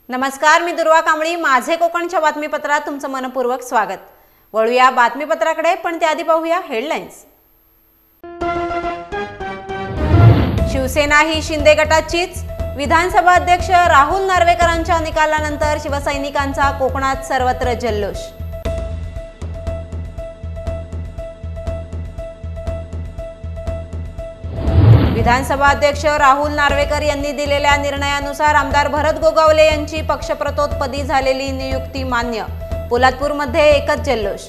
नमस्कार, मी दुर्वा कांबळी. माझे कोकणच्या बातमीपत्रात तुमचं मनपूर्वक स्वागत. वळूया बातमीपत्राकडे, पण त्याआधी पाहूया हेडलाईन्स. शिवसेना ही शिंदे गटाचीच. विधानसभा अध्यक्ष राहुल नार्वेकरांच्या निकालानंतर शिवसैनिकांचा कोकणात सर्वत्र जल्लोष. विधानसभा अध्यक्ष राहुल नार्वेकर यांनी दिलेल्या निर्णयानुसार आमदार भरत गोगावले यांची पक्षप्रतोदपदी झालेली नियुक्ती मान्य. पोलादपूरमध्ये एकच जल्लोष.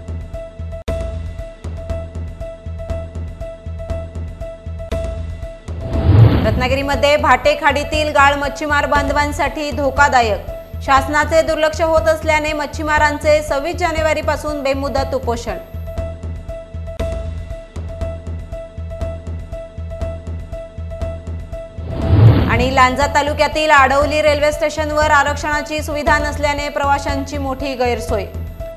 रत्नागिरीमध्ये भाटे खाडीतील गाळ मच्छीमार बांधवांसाठी धोकादायक. शासनाचे दुर्लक्ष होत असल्याने मच्छीमारांचे 26 जानेवारीपासून बेमुदत उपोषण. आणि लांजा तालुक्यातील आडवली रेल्वे स्टेशनवर आरक्षणाची सुविधा नसल्याने प्रवाशांची मोठी गैरसोय.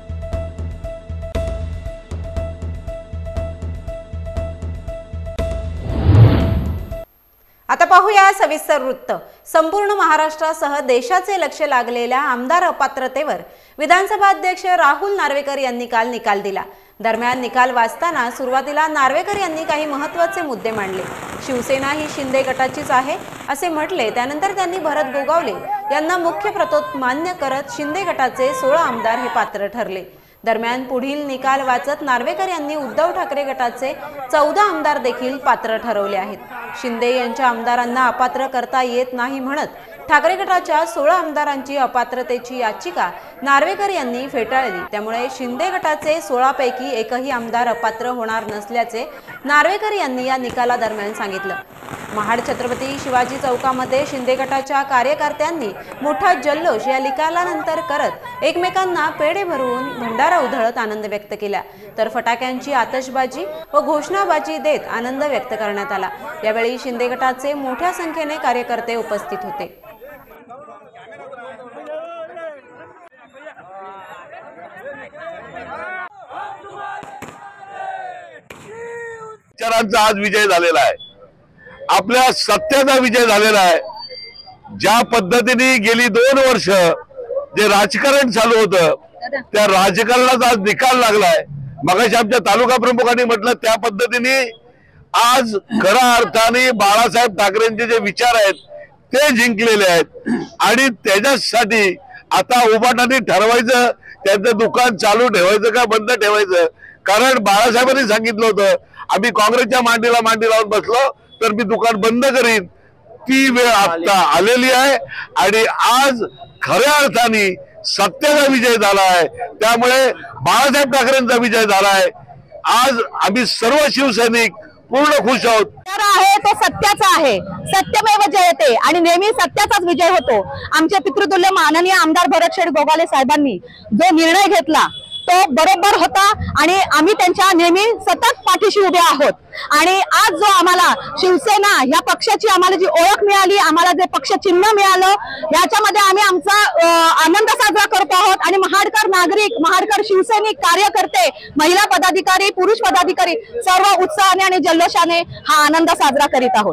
आता पाहूया सविस्तर वृत्त. संपूर्ण महाराष्ट्रासह देशाचे लक्ष लागलेल्या आमदार अपात्रतेवर विधानसभा अध्यक्ष राहुल नार्वेकर यांनी काल निकाल दिला. दरम्यान निकाल वाचताना सुरुवातीला नार्वेकर यांनी काही महत्त्वाचे मुद्दे मांडले. शिवसेना ही शिंदे गटाचीच आहे असे म्हटले. त्यानंतर त्यांनी भरत गोगावले यांना मुख्य प्रतोद मान्य करत शिंदे गटाचे 16 आमदार हे पात्र ठरले. दरम्यान पुढील निकाल वाचत नार्वेकर यांनी उद्धव ठाकरे गटाचे 14 आमदार देखील पात्र ठरवले आहेत. शिंदे यांच्या आमदारांना अपात्र करता येत नाही म्हणत ठाकरे गटाच्या 16 आमदारांची अपात्रतेची याचिका नार्वेकर यांनी फेटाळली. त्यामुळे शिंदे गटाचे 16 पैकी एकही आमदार अपात्र होणार नसल्याचे नार्वेकर यांनी या निकालादरम्यान सांगितलं. महाड छत्रपती शिवाजी चौकामध्ये शिंदे गटाच्या कार्यकर्त्यांनी मोठा जल्लोष या निकालानंतर करत एकमेकांना पेढे भरवून भंडारा उधळत आनंद व्यक्त केला. तर फटाक्यांची आतषबाजी व घोषणाबाजी देत आनंद व्यक्त करण्यात आला. यावेळी शिंदे गटाचे मोठ्या संख्येने कार्यकर्ते उपस्थित होते. विचारांचा आज विजय झालेला आहे. आपल्या सत्याचा विजय झालेला आहे. ज्या पद्धतीने गेली 2 वर्ष जे राजकारण चालू होतं त्या राजकारणाचा आज निकाल लागलाय. मगाशी आमच्या तालुका प्रमुखांनी म्हटलं त्या पद्धतीने आज खऱ्या अर्थाने बाळासाहेब ठाकरेंचे जे विचार आहेत ते जिंकलेले आहेत. आणि त्याच्यासाठी आता उभाटाने ठरवायचं त्यांचं दुकान चालू ठेवायचं का बंद ठेवायचं. कारण बाळासाहेबांनी सांगितलं होतं आम्ही काँग्रेसच्या मांडीला मांडी लावून बसलो तर मी दुकान बंद करीन. ती वेळ आता आलेली आहे आणि आज खऱ्या अर्थाने सत्याचा विजय झाला आहे. त्यामुळे बाळासाहेब ठाकरेंचा विजय झाला आहे. आज आम्ही सर्व शिवसैनिक पूर्ण खुश आहोत. आहे तो सत्याचा आहे. सत्यमेव जयते आणि नेहमी सत्याचाच विजय होतो. आमचे पितृतुल्य माननीय आमदार भरत गोगावले साहेबांनी जो निर्णय घेतला तो बरोबर होता आणि आम्ही त्यांच्या नेहमी सतत पाठीशी उभे आहोत. आणि आज जो आम्हाला शिवसेना या पक्षाची आम्हाला जी ओळख मिळाली, आम्हाला जे पक्ष चिन्ह मिळालं, याच्यामध्ये आम्ही आमचा आनंद साजरा करतो आहोत. आणि महाडकर नागरिक, महाडकर शिवसैनिक, कार्यकर्ते, महिला पदाधिकारी, पुरुष पदाधिकारी सर्व उत्साहाने आणि जल्लोषाने हा आनंद साजरा करीत आहोत.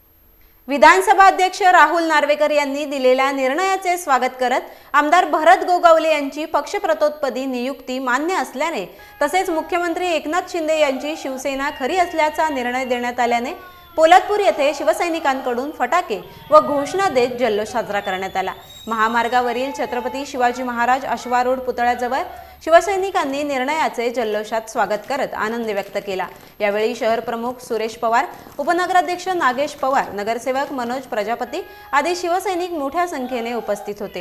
विधानसभा अध्यक्ष राहुल नार्वेकर यांनी दिलेल्या निर्णयाचे स्वागत करत आमदार भरत गोगावले यांची पक्षप्रतोदपदी नियुक्ती मान्य असल्याने तसेच मुख्यमंत्री एकनाथ शिंदे यांची शिवसेना खरी असल्याचा निर्णय देण्यात आल्याने पोलादपूर येथे शिवसैनिकांकडून फटाके व घोषणा देत जल्लोष साजरा करण्यात आला. महामार्गावरील छत्रपती शिवाजी महाराज अश्वारूढ पुतळ्याजवळ शिवसैनिकांनी निर्णयाचे जल्लोषात स्वागत करत आनंद व्यक्त केला. यावेळी शहर प्रमुख सुरेश पवार, उपनगराध्यक्ष नागेश पवार, नगरसेवक मनोज प्रजापती आदी शिवसैनिक मोठ्या संख्येने उपस्थित होते.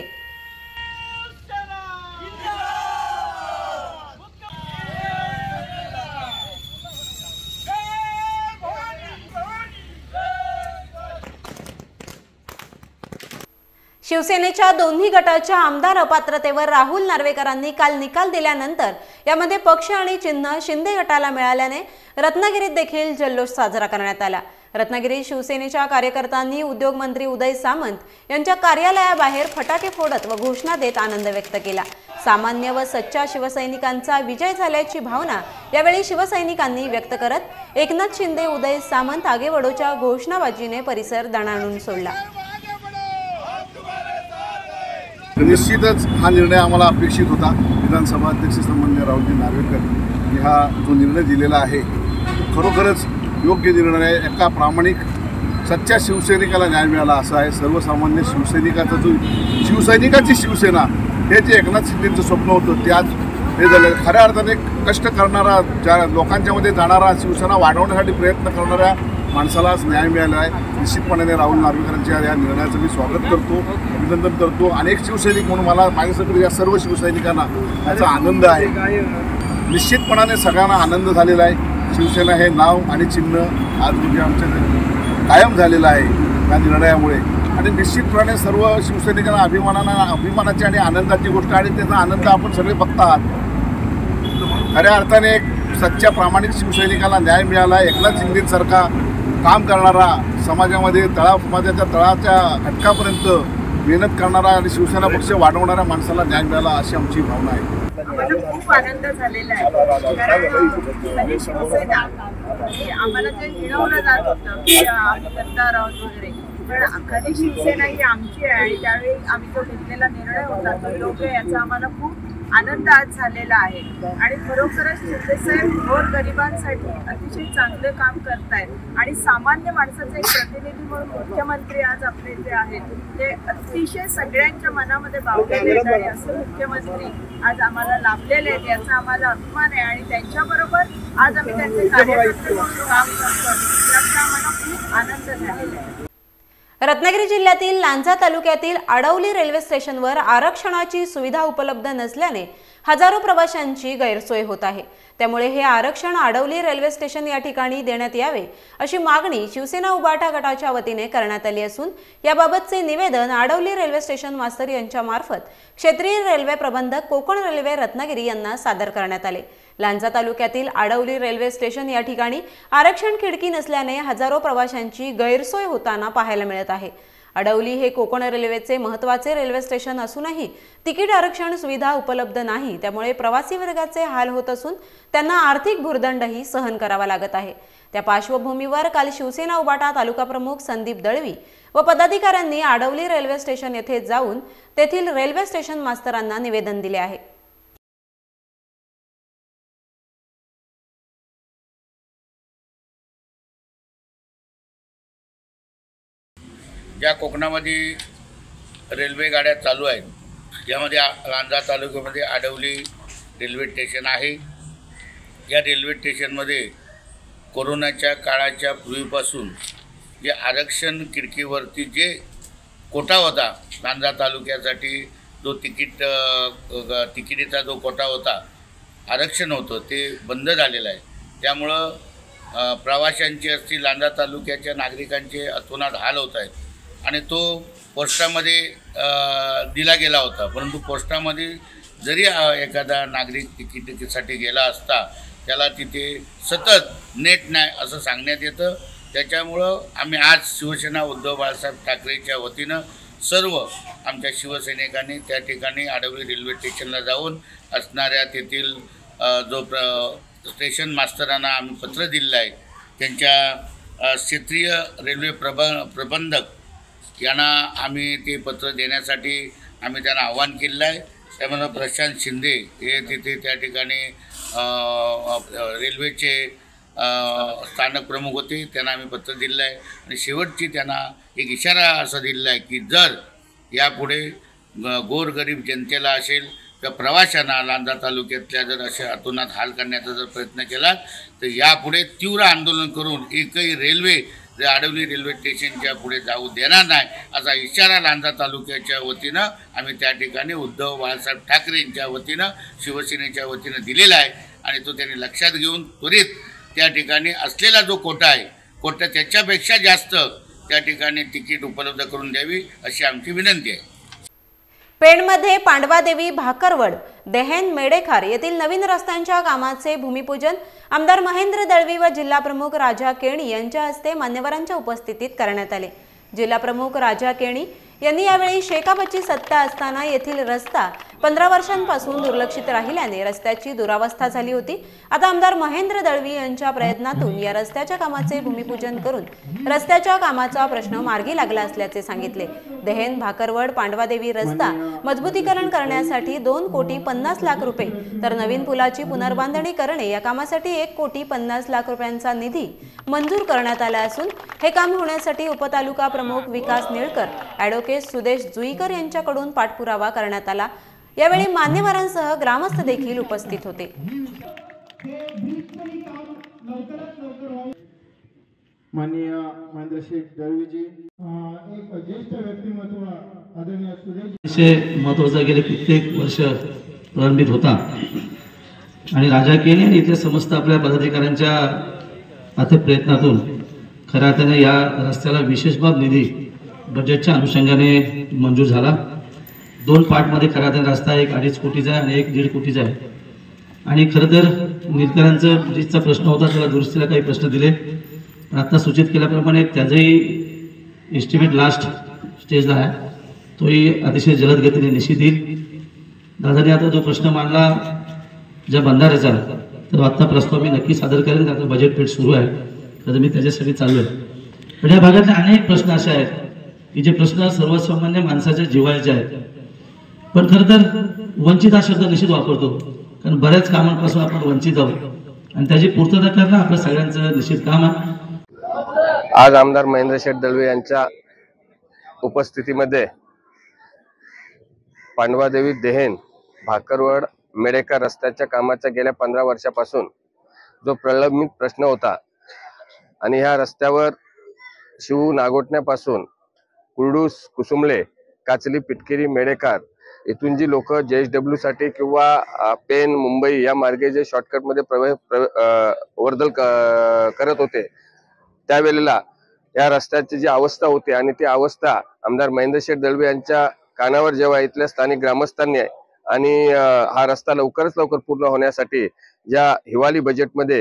शिवसेनेच्या दोन्ही गटाच्या आमदार अपात्रतेवर राहुल नार्वेकरांनी काल निकाल दिल्यानंतर यामध्ये पक्ष आणि चिन्ह शिंदे गटाला मिळाल्याने रत्नागिरीत देखील जल्लोष साजरा करण्यात आला. रत्नागिरीत शिवसेनेच्या कार्यकर्त्यांनी उद्योगमंत्री उदय सामंत यांच्या कार्यालयाबाहेर फटाके फोडत व घोषणा देत आनंद व्यक्त केला. सामान्य व सच्चा शिवसैनिकांचा विजय झाल्याची भावना यावेळी शिवसैनिकांनी व्यक्त करत एकनाथ शिंदे, उदय सामंत, आगेवडोच्या घोषणाबाजीने परिसर दणाणून सोडला. निश्चितच हा निर्णय आम्हाला अपेक्षित होता. विधानसभा अध्यक्ष सन्माननीय राहुलजी नार्वेकर यांनी हा जो निर्णय दिलेला आहे खरोखरच योग्य निर्णय आहे. एका प्रामाणिक सच्च्या शिवसैनिकाला न्याय मिळाला असा आहे. सर्वसामान्य शिवसैनिकाचा जो शिवसैनिकाची शिवसेना हे जे एकनाथ शिंदेचं स्वप्न होतं ते आज हे झालं. खऱ्या अर्थाने कष्ट करणारा, ज्या लोकांच्यामध्ये जाणारा, शिवसेना वाढवण्यासाठी प्रयत्न करणाऱ्या माणसाला आज न्याय मिळाला आहे. निश्चितपणे राहुल नार्वेकरांच्या या निर्णयाचं मी स्वागत करतो, अभिनंदन करतो. अनेक शिवसैनिक म्हणून मला माझ्यासाठी या सर्व शिवसैनिकांना याचा आनंद आहे. निश्चितपणाने सगळ्यांना आनंद झालेला आहे. शिवसेना हे नाव आणि चिन्ह आज म्हणजे आमच्या कायम झालेलं आहे या निर्णयामुळे. आणि निश्चितपणे सर्व शिवसैनिकांना अभिमानाची आणि आनंदाची गोष्ट आणि त्याचा आनंद आपण सगळे बघत आहात. खऱ्या अर्थाने एक सच्च्या प्रामाणिक शिवसैनिकाला न्याय मिळाला. एकनाथ शिंदेसारखा काम करणारा, समाजामध्ये समाजाच्या तळाच्या घटकापर्यंत मेहनत करणारा आणि शिवसेना पक्ष वाढवणाऱ्या माणसाला न्याय मिळाला अशी आमची भावना आहे. आम्हाला खूप आनंद झालेला आहे. कारण शिवसेना आम्हाला जे मिळवलं जात होतं की आम्ही करणार आहोत वगैरे, पण खरी शिवसेना ही आमची आहे. आणि त्यावेळी आम्ही जो घेतलेला निर्णय होता तो योग्य, याचा आम्हाला खूप आनंद आज झालेला आहे. आणि खरोखरच शिंदेसाहेब गोरगरिबांसाठी अतिशय चांगलं काम करतायत. आणि सामान्य माणसाचे एक प्रतिनिधी म्हणून मुख्यमंत्री आज आपले जे आहेत ते अतिशय सगळ्यांच्या मनामध्ये भावलेले आहेत. आणि असं मुख्यमंत्री आज आम्हाला लाभलेले आहेत याचा आम्हाला अभिमान आहे. आणि त्यांच्याबरोबर आज आम्ही त्यांचे कार्यकर्ते म्हणून काम करतो याचा आम्हाला खूप आनंद झालेला आहे. रत्नागिरी जिल्ह्यातील लांजा तालुक्यातील आडवली रेल्वे स्टेशनवर आरक्षणाची सुविधा उपलब्ध नसल्याने हजारो प्रवाशांची गैरसोय होत आहे. त्यामुळे हे आरक्षण आडवली रेल्वे स्टेशन या ठिकाणी देण्यात यावे अशी मागणी शिवसेना उबाटा गटाच्या वतीने करण्यात आली असून याबाबतचे निवेदन आडवली रेल्वे स्टेशन मास्तर यांच्या मार्फत क्षेत्रीय रेल्वे प्रबंधक कोकण रेल्वे रत्नागिरी यांना सादर करण्यात आले. लांजा तालुक्यातील आडवली रेल्वे स्टेशन या ठिकाणी आरक्षण खिडकी नसल्याने हजारो प्रवाशांची गैरसोय होताना पाहायला मिळत आहे. आडवली हे कोकण रेल्वेचे महत्त्वाचे रेल्वे स्टेशन असूनही तिकीट आरक्षण सुविधा उपलब्ध नाही. त्यामुळे प्रवासी वर्गाचे हाल होत असून त्यांना आर्थिक भुर्दंडही सहन करावा लागत आहे. त्या पार्श्वभूमीवर काल शिवसेना उबाटा तालुका प्रमुख संदीप दळवी व पदाधिकाऱ्यांनी आडवली रेल्वे स्टेशन येथे जाऊन तेथील रेल्वे स्टेशन मास्तरांना निवेदन दिले आहे. ज्या कोकणामध्ये रेल्वे गाड्या चालू आहेत यामध्ये लांजा तालुक्यामध्ये आडवली रेल्वे स्टेशन आहे. या रेल्वे स्टेशनमध्ये कोरोनाच्या काळाच्या पूर्वीपासून जे आरक्षण खिडकीवरती जे कोटा होता लांजा तालुक्यासाठी, जो तिकिटीचा जो कोटा होता, आरक्षण होतं, ते बंद झालेलं आहे. त्यामुळं प्रवाशांचे असतील, लांजा तालुक्याच्या नागरिकांचे अतोनात हाल होत आहेत. आणि तो पोस्टामध्ये दिला गेला होता, परंतु पोस्टामध्ये जरी एखादा नागरिक तिकिटीसाठी गेला असता त्याला तिथे सतत नेट नाही असं सांगण्यात येतं. त्याच्यामुळं आम्ही आज शिवसेना उद्धव बाळासाहेब ठाकरेच्या वतीनं सर्व आमच्या शिवसैनिकांनी त्या ठिकाणी आडवली रेल्वे स्टेशनला जाऊन असणाऱ्या तेथील जो स्टेशन मास्तरांना आम्ही पत्र दिलेलं आहे. त्यांच्या क्षेत्रीय रेल्वे प्रबंधक यांना आम्ही ते पत्र देण्यासाठी आम्ही त्यांना आव्हान केलेलं आहे. त्यामुळे प्रशांत शिंदे हे तिथे त्या ठिकाणी रेल्वेचे स्थानक प्रमुख होते, त्यांना आम्ही पत्र दिलेलं आहे. आणि शेवटची त्यांना एक इशारा असा दिलेला आहे की जर यापुढे गोरगरीब जनतेला असेल तर प्रवाशांना लांजा तालुक्यातल्या जर असे अतोनात हाल करण्याचा जर प्रयत्न केला तर यापुढे तीव्र आंदोलन करून एकही रेल्वे आडवली रेल्वे स्टेशनच्या पुढे जाऊ देणार नाही असा इशारा लांजा तालुक्याच्या वतीनं आम्ही त्या ठिकाणी उद्धव बाळासाहेब ठाकरे यांच्या वतीनं शिवसेनेच्या वतीनं दिलेला आहे. आणि तो त्यांनी लक्षात घेऊन त्वरित त्या ठिकाणी असलेला जो कोटा आहे, कोटा त्याच्यापेक्षा जास्त त्या ठिकाणी तिकीट उपलब्ध करून द्यावी अशी आमची विनंती आहे. पेणमध्ये पांडवादेवी, भाकरवड, देहेन, मेडेखार येथील नवीन रस्त्यांच्या कामाचे भूमिपूजन आमदार महेंद्र दळवी व जिल्हा प्रमुख राजा केणी यांच्या हस्ते मान्यवरांच्या उपस्थितीत करण्यात आले. जिल्हा प्रमुख राजा केणी यांनी यावेळी शेकापची सत्ता असताना येथील रस्ता 15 वर्षांपासून दुर्लक्षित राहिल्याने रस्त्याची दुरावस्था झाली होती। आता आमदार महेंद्र दळवी यांच्या प्रयत्नातून या रस्त्याच्या कामाचे भूमिपूजन करून रस्त्याच्या कामाचा प्रश्न मार्गी लागला असल्याचे सांगितले। देहेन भाकरवड पांडवादेवी रस्ता मजबूतीकरण करण्यासाठी 2,50 लाख रुपये तर नवीन पुलाची पुनर्बांधणी करणे या कामासाठी 1,50 लाख रुपयांचा निधी मंजूर करण्यात आला असून हे काम होण्यासाठी उपतालुका प्रमुख विकास निळकर, ॲडव्होकेट सुदेश जुईकर यांच्याकडून पाठपुरावा करण्यात आला। यावेळी मान्यवरांसह ग्रामस्थ देखील उपस्थित होते। माननीय महेंद्र शेठ दळवीजी एक ज्येष्ठ व्यक्तिमत्व आदरणीय सुदेश महत्वाचा गेले कित्येक वर्ष प्रलंबित होता आणि राजकीय आणि इथल्या समस्त आपल्या पदाधिकाऱ्यांच्या अथक प्रयत्नातून खऱ्या अर्थाने या रस्त्याला विशेष बाब निधी बजेटच्या अनुषंगाने मंजूर झाला। 2 पार्टमध्ये खऱ्या अर्थाने रस्ता एक 2.5 कोटीचा आहे आणि एक 1.5 कोटीचा आहे आणि खरं तर निलकरांचा ब्रिजचा प्रश्न होता, त्याला दुरुस्तीला काही प्रश्न दिले, पण आता सूचित केल्याप्रमाणे त्याचाही एस्टिमेट लास्ट स्टेजला आहे, तोही अतिशय जलद गतीने निश्चित येईल। दादाने आता जो प्रश्न मांडला ज्या बंधाऱ्याचा, तर आत्ता प्रस्ताव मी नक्की सादर करेन, आता बजेट पेट सुरू आहे, तर मी त्याच्यासाठी चालू आहे। पण या भागातले अनेक प्रश्न असे आहेत की जे प्रश्न सर्वसामान्य माणसाच्या जिव्हाळ्याचे आहेत, पण खरं तर वंचित हा शब्द निश्चित वापरतो, कारण बऱ्याच कामांपासून आपण वंचित आहोत आणि त्याची पूर्तता करणं आपलं सगळ्यांचं निश्चित काम आहे। आज आमदार महेंद्र शेठ दळवी यांच्या उपस्थितीमध्ये पांडवादेवी देहेन भाकरवड मेडेकर रस्त्याच्या कामाचा गेल्या 15 वर्षापासून जो प्रलंबित प्रश्न होता आणि ह्या रस्त्यावर शिव नागोटण्यापासून कुर्डूस, कुसुमले, काचली, पिटकेरी, मेडेकर इथून जी लोक JSW साठी किंवा पेन, मुंबई या मार्गे जे शॉर्टकटमध्ये वर्दळ करत होते, त्यावेळेला या रस्त्याची जी अवस्था होती आणि ती अवस्था आमदार महेंद्र शेठ दळवी यांच्या कानावर जेव्हा इथल्या स्थानिक ग्रामस्थांनी आणि हा रस्ता लवकरच लवकर पूर्ण होण्यासाठी ज्या हिवाळी बजेटमध्ये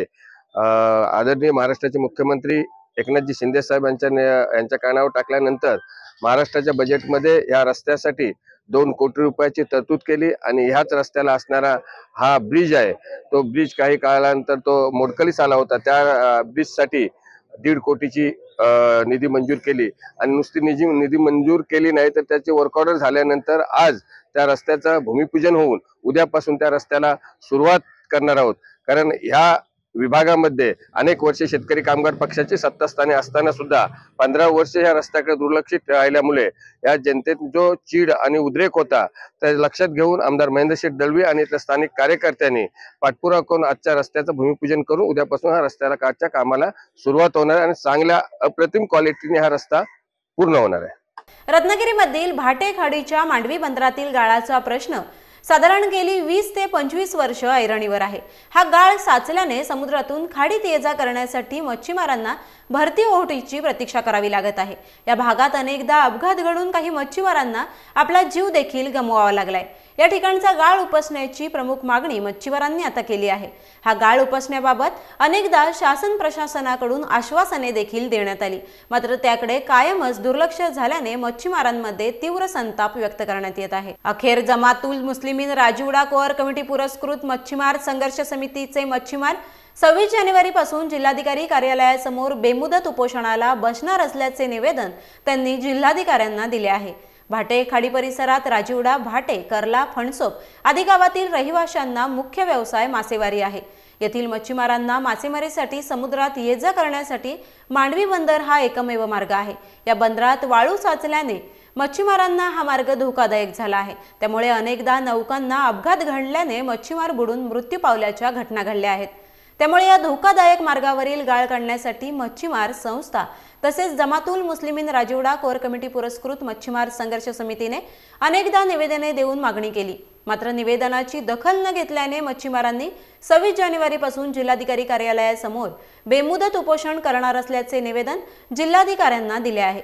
आदरणीय महाराष्ट्राचे मुख्यमंत्री एकनाथजी शिंदे साहेब यांच्या कानावर टाकल्यानंतर महाराष्ट्राच्या बजेटमध्ये या रस्त्यासाठी 2 कोटी रुपयाची तरतूद केली आणि ह्याच रस्त्याला असणारा हा ब्रिज आहे, तो ब्रिज काही काळानंतर तो मोडकलीस आला होता, त्या ब्रिजसाठी 1.5 कोटीची निधी मंजूर केली आणि नुसती निधी मंजूर केली नाही तर त्याचे वर्क ऑर्डर झाल्यानंतर आज त्या रस्त्याचं भूमिपूजन होऊन उद्यापासून त्या रस्त्याला सुरुवात करणार आहोत। कारण ह्या विभागामध्ये अनेक वर्षे शेतकरी कामगार पक्षाची सत्तास्थानी असताना सुद्धा 15 वर्षे या रस्त्याकडे दुर्लक्षित राहिल्यामुळे या जनतेत जो चीड आणि उद्रेक होता त्या लक्षात घेऊन आमदार महेंद्र शेठ दळवी आणि इथल्या स्थानिक कार्यकर्त्यांनी पाठपुरावा करून आजच्या रस्त्याचं भूमिपूजन करून उद्यापासून हा रस्त्याला कामाला सुरुवात होणार आणि चांगल्या अप्रतिम क्वालिटीने हा रस्ता पूर्ण होणार आहे। रत्नागिरीमधील भाटे खाडीच्या मांडवी बंदरातील गाळाचा प्रश्न साधारण गेली 20 ते 25 वर्ष ऐरणीवर आहे। हा गाळ साचल्याने समुद्रातून खाडीत ये जा करण्यासाठी मच्छीमारांना भरती ओहोटीची प्रतीक्षा करावी लागत आहे। या भागात अनेकदा अपघात घडून काही मच्छीमारांना आपला जीव देखील गमवावा लागलाय। या ठिकाणचा गाळ उपसण्याची प्रमुख मागणी मच्छीमारांनी आता केली आहे। हा गाळ उपसण्याबाबत अनेकदा शासन प्रशासनाकडून आश्वासने देखील देण्यात आली, मात्र त्याकडे कायमच दुर्लक्ष झाल्याने मच्छीमारांमध्ये तीव्र संताप व्यक्त करण्यात येत आहे। अखेर जमातुल मुस्लिमीन राजूडा कोअर कमिटी पुरस्कृत मच्छीमार संघर्ष समितीचे मच्छीमार 26 जानेवारीपासून जिल्हाधिकारी कार्यालयासमोर बेमुदत उपोषणाला बसणार असल्याचे निवेदन त्यांनी जिल्हाधिकाऱ्यांना दिले आहे। भाटे खाडी परिसरात राजीवडा, भाटे, कर्ला, फणसोप आदी गावातील रहिवाशांना मुख्य व्यवसाय मासेमारी आहे। येथील मच्छीमारांना मासेमारीसाठी समुद्रात ये जा करण्यासाठी मांडवी बंदर हा एकमेव मार्ग आहे। या बंदरात वाळू साचल्याने मच्छीमारांना हा मार्ग धोकादायक झाला आहे। त्यामुळे अनेकदा नौकांना अपघात घडल्याने मच्छीमार बुडून मृत्यू पावल्याच्या घटना घडल्या आहेत। त्यामुळे या धोकादायक मार्गावरील गाळ काढण्यासाठी मच्छीमार संस्था तसेच जमातुल मुस्लिमीन राजीवडा कोअर कमिटी पुरस्कृत मच्छीमार संघर्ष समितीने अनेकदा निवेदने देऊन मागणी केली, मात्र निवेदनाची दखल न घेतल्याने मच्छीमारांनी 26 जानेवारीपासून जिल्हाधिकारी कार्यालयासमोर बेमुदत उपोषण करणार असल्याचे निवेदन जिल्हाधिकाऱ्यांना दिले आहे।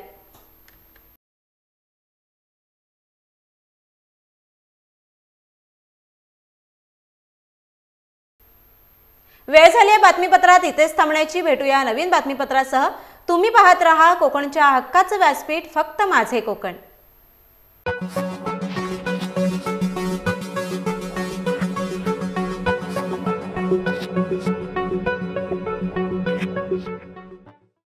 वेळ झाली बातमीपत्रात इथेच थांबण्याची। भेटूया नवीन बातमीपत्रासह। तुम्ही पाहत रहा कोकणच्या हक्काचं व्यासपीठ, फक्त माझे कोकण।